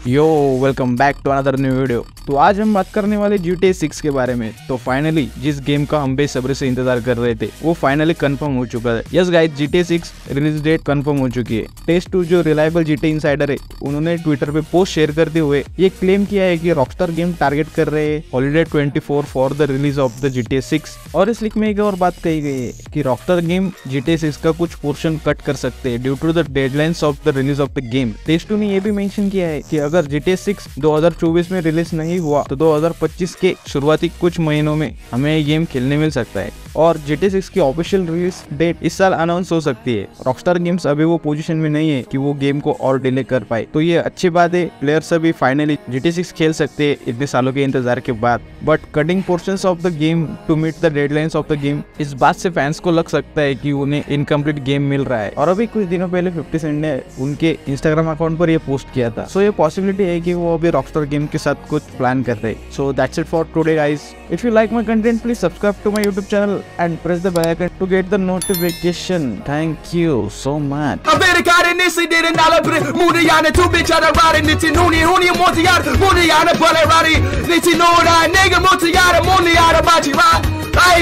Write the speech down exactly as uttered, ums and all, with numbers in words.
Yo welcome back to another new video. तो आज हम बात करने वाले जी टी ए सिक्स के बारे में। तो फाइनली जिस गेम का हम बेसब्री से इंतजार कर रहे थे वो फाइनली कंफर्म हो चुका है। Yes guys, G T A six release date confirm हो चुकी है। टेस्ट टू जो reliable G T A insider है उन्होंने ट्विटर पे पोस्ट शेयर करते हुए ये क्लेम किया है कि रॉकस्टार गेम टारगेट कर रहे हैं holiday twenty four for the release of the G T A six. और इस लीक में एक और बात कही गई है कि Rockstar game G T A six का कुछ पोर्शन कट कर सकते हैं due to the deadlines of the release of the game. Test two ने ये भी मेंशन किया है कि अगर जी टी ए सिक्स दो हज़ार चौबीस में रिलीज नहीं हुआ तो दो हज़ार पच्चीस के शुरुआती कुछ महीनों में हमें ये गेम खेलने मिल सकता है और जी टी ए सिक्स की ऑफिशियल रिलीज डेट इस साल अनाउंस हो सकती है। रॉकस्टार गेम्स अभी वो पोजीशन में नहीं है कि वो गेम को और डिले कर पाए, तो ये अच्छी बात है। प्लेयर्स अभी finally G T A six खेल सकते हैं इतने सालों के इंतजार के बाद। But cutting portions of the game to meet the deadlines of the game, इस बात से फैंस को लग सकता है कि उन्हें इनकम्प्लीट गेम मिल रहा है। और अभी कुछ दिनों पहले फिफ्टी सेंट ने उनके इंस्टाग्राम अकाउंट पर ये पोस्ट किया था। सो ये पॉसिबिलिटी है कि वो अभी रॉकस्टार गेम के साथ कुछ प्लान कर रहे हैं। So that's it for today guys. If you like my content please subscribe to my YouTube channel and press the bell icon to get the notification. Thank you so much. Americare nisi dere nalabre Muriane tu bichara rari niti nuni huni motiar Muriane pole rari niti nora nega motiara Muriara bachi ra